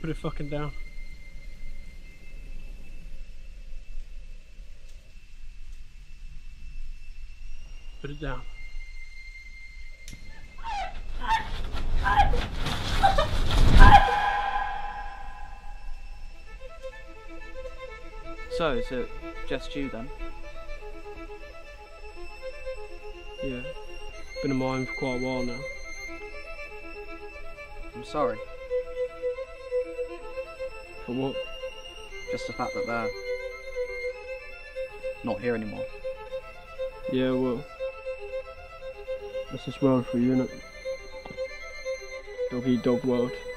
Put it fucking down. Put it down. So, is it just you then? Yeah. Been in mine for quite a while now. I'm sorry. For what? Just the fact that they're not here anymore. Yeah, well, that's this world for you, innit? Dog eat dog world.